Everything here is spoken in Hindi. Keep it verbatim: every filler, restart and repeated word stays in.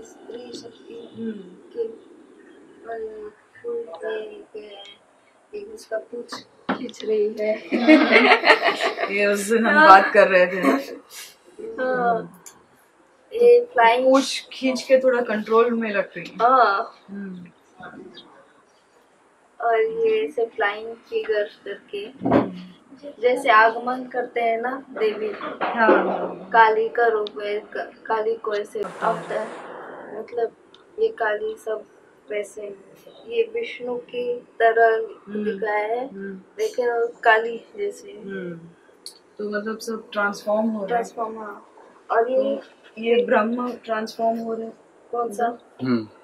स्त्री शक्ति के फूल पे एक उसका पूछ खींच रही है। ये उस दिन हम बात कर रहे थे। हाँ, ये फ्लाइंग पूछ खींच के थोड़ा कंट्रोल में रख रही है। हाँ, और ये से फ्लाइंग फिगर करके जैसे आगमन करते हैं ना देवी, हाँ, काली का रूप है, काली को ऐसे अवतार, मतलब ये काली सब वैसे ये विष्णु की तरह दिखाया है, लेकिन काली जैसे। तो मतलब सब ट्रांसफॉर्म हो रहे हैं। ट्रांसफॉर्म, हाँ। और ये ये ब्रह्म ट्रांसफॉर्म हो रहे हैं। कौन सा?